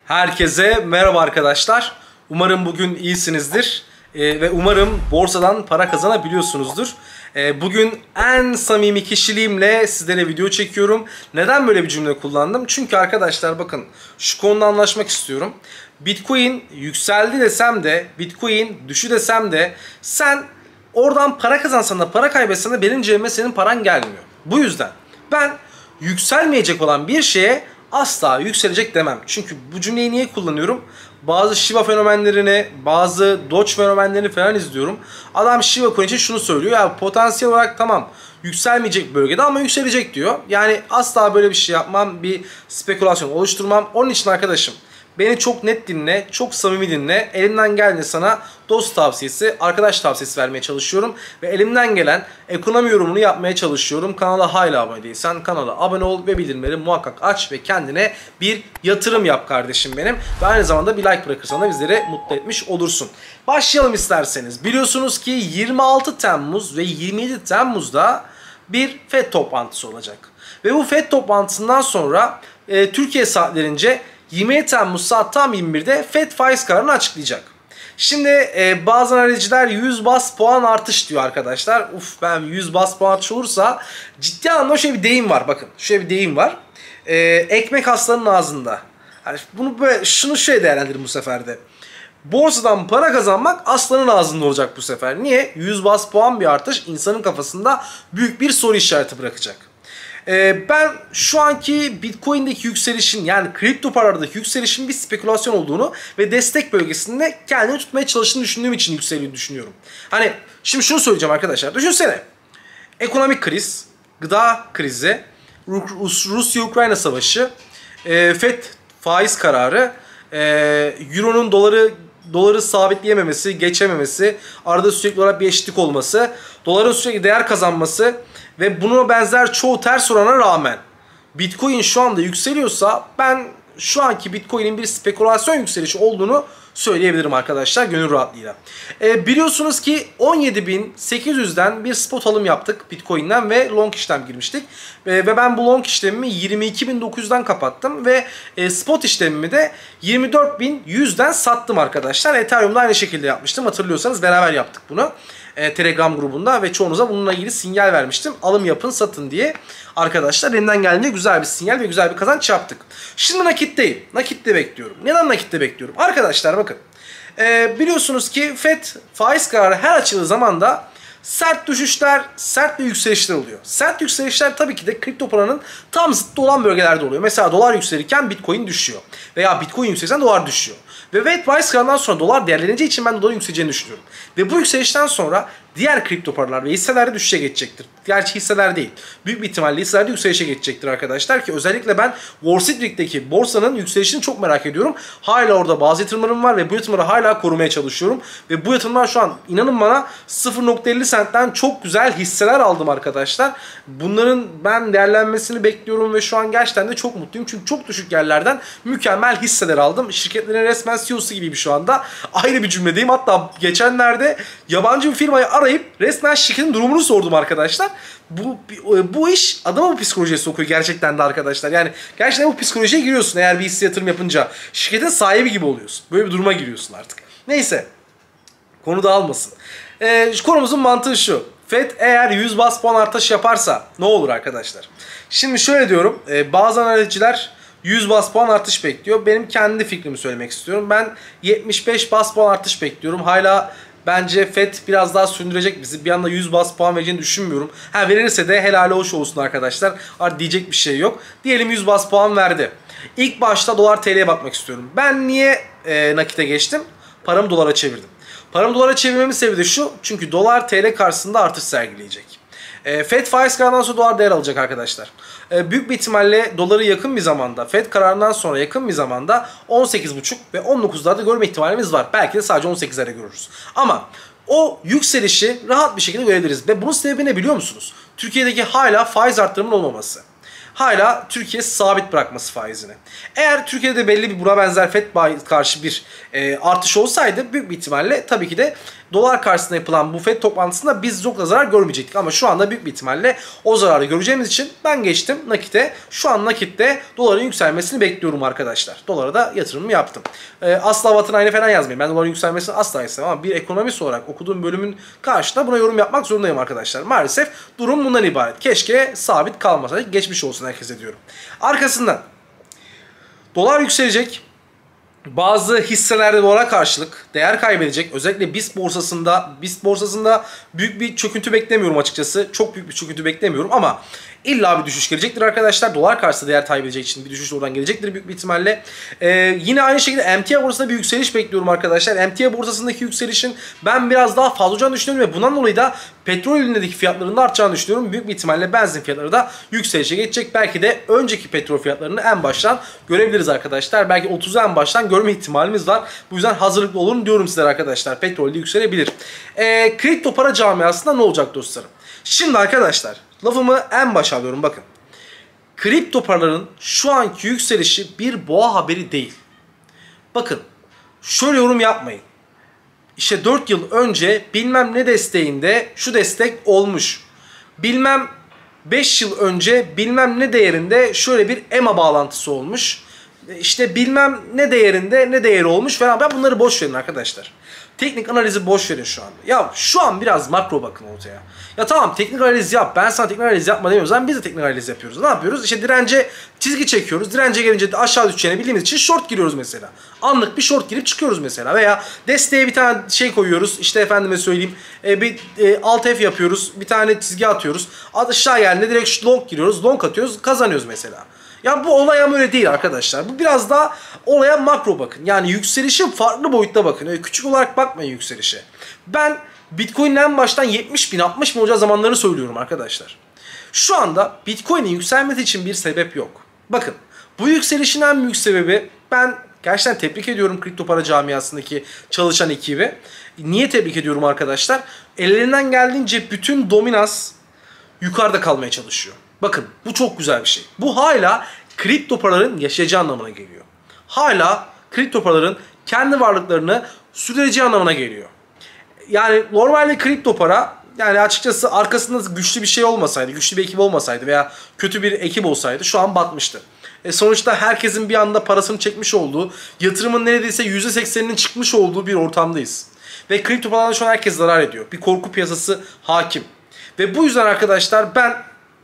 Herkese merhaba arkadaşlar. Umarım bugün iyisinizdir. Ve umarım borsadan para kazanabiliyorsunuzdur. Bugün en samimi kişiliğimle sizlere video çekiyorum. Neden böyle bir cümle kullandım? Çünkü arkadaşlar bakın şu konuda anlaşmak istiyorum. Bitcoin yükseldi desem de, Bitcoin düşü desem de sen oradan para kazansan da para kaybetsen de benim cebime senin paran gelmiyor. Bu yüzden ben yükselmeyecek olan bir şeye asla yükselecek demem. Çünkü bu cümleyi niye kullanıyorum? Bazı Shiba fenomenlerini, bazı Doge fenomenlerini falan izliyorum. Adam Shiba Coin için şunu söylüyor. Ya potansiyel olarak tamam yükselmeyecek bölgede ama yükselecek diyor. Yani asla böyle bir şey yapmam, bir spekülasyon oluşturmam. Onun için arkadaşım beni çok net dinle, çok samimi dinle. Elimden geldiğince sana dost tavsiyesi, arkadaş tavsiyesi vermeye çalışıyorum. Ve elimden gelen ekonomi yorumunu yapmaya çalışıyorum. Kanala hala abone değilsen kanala abone ol ve bildirimleri muhakkak aç ve kendine bir yatırım yap kardeşim benim. Ve aynı zamanda bir like bırakırsan da bizleri mutlu etmiş olursun. Başlayalım isterseniz. Biliyorsunuz ki 26 Temmuz ve 27 Temmuz'da bir FED toplantısı olacak. Ve bu FED toplantısından sonra Türkiye saatlerince 27 Temmuz saat tam 21'de FED faiz kararını açıklayacak. Şimdi bazı analizciler 100 bas puan artış diyor arkadaşlar. Ben 100 bas puan artış olursa ciddi anlamda şöyle bir deyim var. Bakın şöyle bir deyim var. Ekmek aslanın ağzında. Yani bunu böyle şunu şöyle değerlendirin bu sefer de. Borsadan para kazanmak aslanın ağzında olacak bu sefer. Niye? 100 bas puan bir artış insanın kafasında büyük bir soru işareti bırakacak. Ben şu anki Bitcoin'deki yükselişin yani kripto paralardaki yükselişin bir spekülasyon olduğunu ve destek bölgesinde kendini tutmaya çalıştığını düşündüğüm için yükseliyor düşünüyorum. Hani şimdi şunu söyleyeceğim arkadaşlar. Düşünsene. Ekonomik kriz, gıda krizi, Rusya-Ukrayna savaşı, FED faiz kararı, Euro'nun doları sabitleyememesi, geçememesi, arada sürekli olarak bir eşitlik olması, doların sürekli değer kazanması ve buna benzer çoğu ters orana rağmen Bitcoin şu anda yükseliyorsa ben şu anki Bitcoin'in bir spekülasyon yükselişi olduğunu söyleyebilirim arkadaşlar gönül rahatlığıyla. Biliyorsunuz ki 17.800'den bir spot alım yaptık Bitcoin'den ve long işlem girmiştik. Ve ben bu long işlemimi 22.900'den kapattım ve spot işlemimi de 24.100'den sattım arkadaşlar. Ethereum'da aynı şekilde yapmıştım, hatırlıyorsanız beraber yaptık bunu. Telegram grubunda ve çoğunuza bununla ilgili sinyal vermiştim. Alım yapın satın diye. Arkadaşlar elimden geldiğince güzel bir sinyal ve güzel bir kazanç yaptık. Şimdi nakitteyim. Nakitte bekliyorum. Neden nakitte bekliyorum? Arkadaşlar bakın. Biliyorsunuz ki FED faiz kararı her açıldığı zaman da sert düşüşler, sert bir yükselişler oluyor. Sert yükselişler tabii ki de kripto paranın tam zıttı olan bölgelerde oluyor. Mesela dolar yükselirken Bitcoin düşüyor. Veya Bitcoin yükselirken dolar düşüyor. Ve FED faiz kararından sonra dolar değerleneceği için ben doların yükseleceğini düşünüyorum. Ve bu yükselişten sonra diğer kripto paralar ve hisseler de düşüşe geçecektir. Gerçi hisseler değil. Büyük bir ihtimalle hisseler de yükselişe geçecektir arkadaşlar ki özellikle ben Wall Street'teki borsanın yükselişini çok merak ediyorum. Hala orada bazı yatırımlarım var ve bu yatırımları hala korumaya çalışıyorum. Ve bu yatırımlar şu an inanın bana 0.50 sentten çok güzel hisseler aldım arkadaşlar. Bunların ben değerlenmesini bekliyorum ve şu an gerçekten de çok mutluyum. Çünkü çok düşük yerlerden mükemmel hisseler aldım. Şirketlerin resmen CEO'su gibiyim şu anda. Ayrı bir cümledeyim. Hatta geçenlerde yabancı bir firmayı arayıp resmen şirketin durumunu sordum arkadaşlar. Bu iş adama bu psikolojiye sokuyor gerçekten de arkadaşlar. Yani gerçekten bu psikolojiye giriyorsun eğer bir hisse yatırım yapınca. Şirketin sahibi gibi oluyorsun. Böyle bir duruma giriyorsun artık. Neyse. Konu dağılmasın. Konumuzun mantığı şu. FED eğer 100 bas puan artış yaparsa ne olur arkadaşlar? Şimdi şöyle diyorum. Bazı analizciler 100 bas puan artış bekliyor. Benim kendi fikrimi söylemek istiyorum. Ben 75 bas puan artış bekliyorum. Hala bence FED biraz daha sündürecek bizi. Bir anda 100 bas puan vereceğini düşünmüyorum. Verirse de helali hoş olsun arkadaşlar. Artık diyecek bir şey yok. Diyelim 100 bas puan verdi. İlk başta dolar TL'ye bakmak istiyorum. Ben niye nakite geçtim? Paramı dolara çevirdim. Paramı dolara çevirmemin sebebi de şu. Çünkü dolar TL karşısında artış sergileyecek. FED faiz kararından sonra dolar değer alacak arkadaşlar. Büyük bir ihtimalle doları yakın bir zamanda, FED kararından sonra yakın bir zamanda 18.5 ve 19'larda görme ihtimalimiz var. Belki de sadece 18'lere görürüz. Ama o yükselişi rahat bir şekilde görebiliriz. Ve bunun sebebi ne biliyor musunuz? Türkiye'deki hala faiz artırımının olmaması. Hala Türkiye sabit bırakması faizini. Eğer Türkiye'de belli bir buna benzer FED karşı bir artış olsaydı büyük bir ihtimalle tabii ki de dolar karşısında yapılan bu FED toplantısında biz çok da zarar görmeyecektik. Ama şu anda büyük bir ihtimalle o zararı göreceğimiz için ben geçtim nakite. Şu an nakitte doların yükselmesini bekliyorum arkadaşlar. Dolara da yatırımımı yaptım. Asla vatan haini falan yazmayın. Ben doların yükselmesini asla istemem ama bir ekonomist olarak okuduğum bölümün karşısında buna yorum yapmak zorundayım arkadaşlar. Maalesef durum bundan ibaret. Keşke sabit kalmasaydık. Geçmiş olsun herkese diyorum. Arkasından dolar yükselecek. Bazı hisselerde dolara karşılık değer kaybedecek. Özellikle BIST borsasında büyük bir çöküntü beklemiyorum açıkçası. Çok büyük bir çöküntü beklemiyorum ama illa bir düşüş gelecektir arkadaşlar. Dolar karşısında değer kaybedecek için bir düşüş oradan gelecektir büyük bir ihtimalle. Yine aynı şekilde emtia borsasında bir yükseliş bekliyorum arkadaşlar. Emtia borsasındaki yükselişin ben biraz daha fazla olacağını düşünüyorum ve bundan dolayı da petrol ürünlerindeki fiyatlarının da artacağını düşünüyorum. Büyük bir ihtimalle benzin fiyatları da yükselişe geçecek. Belki de önceki petrol fiyatlarını en baştan görebiliriz arkadaşlar. Belki 30'u en baştan görme ihtimalimiz var. Bu yüzden hazırlıklı olun diyorum sizlere arkadaşlar. Petrol de yükselebilir. Kripto para camiasında ne olacak dostlarım? Şimdi arkadaşlar lafımı en başa alıyorum bakın. Kripto paraların şu anki yükselişi bir boğa haberi değil. Bakın şöyle yorum yapmayın. İşte 4 yıl önce bilmem ne desteğinde şu destek olmuş. Bilmem 5 yıl önce bilmem ne değerinde şöyle bir EMA bağlantısı olmuş. İşte bilmem ne değerinde ne değeri olmuş falan. Ben bunları boş verin arkadaşlar. Teknik analizi boş verin şu anda. Ya şu an biraz makro bakın ortaya. Ya tamam teknik analiz yap. Ben sana teknik analiz yapma demiyorum. Zaten biz de teknik analiz yapıyoruz. Ne yapıyoruz? İşte dirence çizgi çekiyoruz. Dirence gelince de aşağı düşeceğini bildiğimiz için short giriyoruz mesela. Anlık bir short girip çıkıyoruz mesela. Veya desteğe bir tane şey koyuyoruz. İşte efendime söyleyeyim bir alt F yapıyoruz. Bir tane çizgi atıyoruz. Aşağı geldiğinde direkt long giriyoruz. Long atıyoruz. Kazanıyoruz mesela. Ya bu olay ama öyle değil arkadaşlar. Bu biraz daha olaya makro bakın. Yani yükselişin farklı boyutta bakın. Öyle küçük olarak bakmayın yükselişe. Ben Bitcoin'in en baştan 70 bin 60 bin olacağı zamanlarını söylüyorum arkadaşlar. Şu anda Bitcoin'in yükselmesi için bir sebep yok. Bakın bu yükselişin en büyük sebebi ben gerçekten tebrik ediyorum kripto para camiasındaki çalışan ekibi. Niye tebrik ediyorum arkadaşlar? Ellerinden geldiğince bütün dominans yukarıda kalmaya çalışıyor. Bakın bu çok güzel bir şey. Bu hala kripto paraların yaşayacağı anlamına geliyor. Hala kripto paraların kendi varlıklarını sürdüreceği anlamına geliyor. Yani normalde kripto para yani açıkçası arkasında güçlü bir şey olmasaydı, güçlü bir ekip olmasaydı veya kötü bir ekip olsaydı şu an batmıştı. Sonuçta herkesin bir anda parasını çekmiş olduğu, yatırımın neredeyse %80'inin çıkmış olduğu bir ortamdayız. Ve kripto paralardan şu an herkes zarar ediyor. Bir korku piyasası hakim. Ve bu yüzden arkadaşlar ben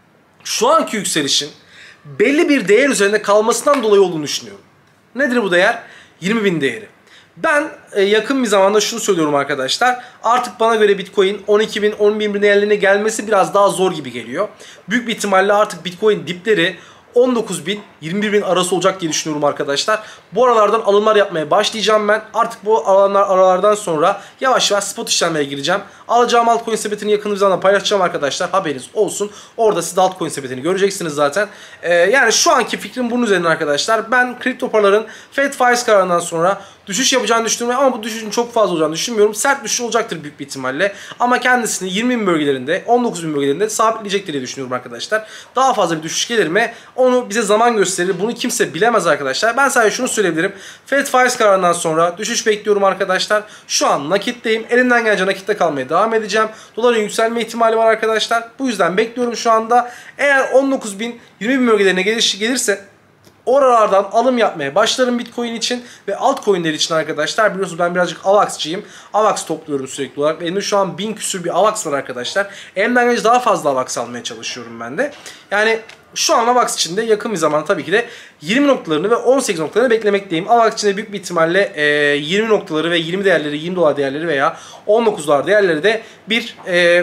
şu anki yükselişin belli bir değer üzerinde kalmasından dolayı olduğunu düşünüyorum. Nedir bu değer? 20.000 değeri. Ben yakın bir zamanda şunu söylüyorum arkadaşlar. Artık bana göre Bitcoin 12.000, 10.000 değerlerine gelmesi biraz daha zor gibi geliyor. Büyük bir ihtimalle artık Bitcoin dipleri 19.000, 21.000 arası olacak diye düşünüyorum arkadaşlar. Bu aralardan alımlar yapmaya başlayacağım ben. Artık bu aralardan sonra yavaş yavaş spot işlemlere gireceğim. Alacağım altcoin sepetini yakın bir zamanda paylaşacağım arkadaşlar. Haberiniz olsun. Orada siz de altcoin sepetini göreceksiniz zaten. Yani şu anki fikrim bunun üzerine arkadaşlar. Ben kripto paraların Fed faiz kararından sonra düşüş yapacağını düşünüyorum ama bu düşüşün çok fazla olacağını düşünmüyorum. Sert düşüş olacaktır büyük bir ihtimalle. Ama kendisini 20.000 bölgelerinde, 19.000 bölgelerinde sabitleyecektir diye düşünüyorum arkadaşlar. Daha fazla bir düşüş gelir mi? Onu bize zaman gösterir. Bunu kimse bilemez arkadaşlar. Ben sadece şunu söyleyebilirim. Fed faiz kararından sonra düşüş bekliyorum arkadaşlar. Şu an nakitteyim. Elimden gelince nakitte kalmaya devam edeceğim. Doların yükselme ihtimali var arkadaşlar. Bu yüzden bekliyorum şu anda. Eğer 19.000, 20.000 bölgelerine gelirse oralardan alım yapmaya başlarım Bitcoin için ve altcoin'ler için arkadaşlar. Biliyorsunuz ben birazcık AVAX'cıyım. AVAX topluyorum sürekli olarak. Elimde şu an 1000 küsür bir AVAX var arkadaşlar. Elimden gelince daha fazla AVAX almaya çalışıyorum ben de. Yani şu an AVAX için de yakın bir zamanda tabii ki de 20 noktalarını ve 18 noktalarını beklemekteyim. AVAX için de büyük bir ihtimalle 20 noktaları ve 20 değerleri, 20 dolar değerleri veya 19 dolar değerleri de bir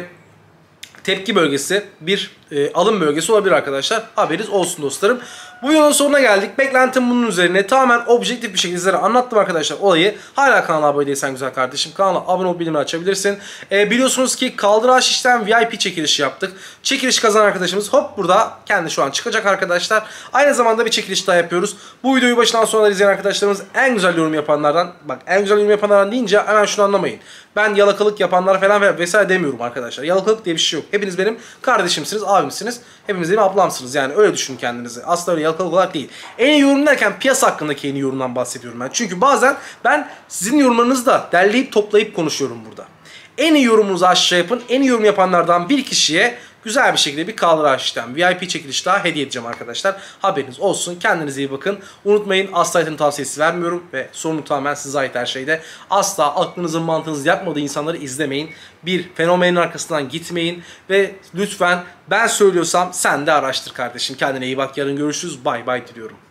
tepki bölgesi, bir alım bölgesi olabilir arkadaşlar. Haberiniz olsun dostlarım. Bu videonun sonuna geldik. Beklentim bunun üzerine tamamen objektif bir şekilde sizlere anlattım arkadaşlar olayı. Hala kanala abone değilsen güzel kardeşim, kanala abone olup bildirimleri açabilirsin. Biliyorsunuz ki kaldıraç işlem VIP çekilişi yaptık. Çekiliş kazanan arkadaşımız hop burada kendi şu an çıkacak arkadaşlar. Aynı zamanda bir çekiliş daha yapıyoruz. Bu videoyu başından sonuna izleyen arkadaşlarımız en güzel yorum yapanlardan, bak en güzel yorum yapanlardan deyince hemen şunu anlamayın. Ben yalakalık yapanlar falan vesaire demiyorum arkadaşlar. Yalakalık diye bir şey yok. Hepiniz benim kardeşimsiniz, abimsiniz. Hepiniz benim ablamsınız. Yani öyle düşünün kendinizi. Asla öyle yalakalık olarak değil. En iyi yorum derken piyasa hakkındaki en iyi yorumdan bahsediyorum ben. Çünkü bazen ben sizin yorumlarınızı da derleyip toplayıp konuşuyorum burada. En iyi yorumunuzu aşağı yapın. En iyi yorum yapanlardan bir kişiye güzel bir şekilde bir Color VIP çekiliş daha hediye edeceğim arkadaşlar. Haberiniz olsun. Kendinize iyi bakın. Unutmayın, asla item tavsiyesi vermiyorum ve sorumluluk tamamen size ait her şeyde. Asla aklınızın mantığınız yapmadığı insanları izlemeyin. Bir fenomenin arkasından gitmeyin ve lütfen ben söylüyorsam sen de araştır kardeşim. Kendine iyi bak. Yarın görüşürüz. Bay bay diliyorum.